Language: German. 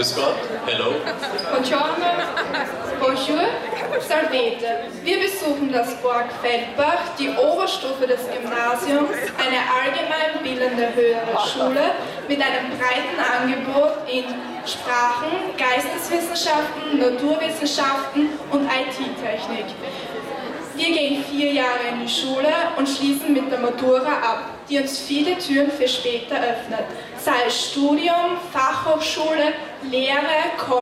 Grüß Gott, hello. Buongiorno, bonjour, salvete. Wir besuchen das Borg Feldbach, die Oberstufe des Gymnasiums, eine allgemein bildende höhere Schule mit einem breiten Angebot in Sprachen, Geisteswissenschaften, Naturwissenschaften und IT-Technik. Wir gehen 4 Jahre in die Schule und schließen mit der Matura ab, die uns viele Türen für später öffnet, sei es Studium, Fachhochschule, Lehre,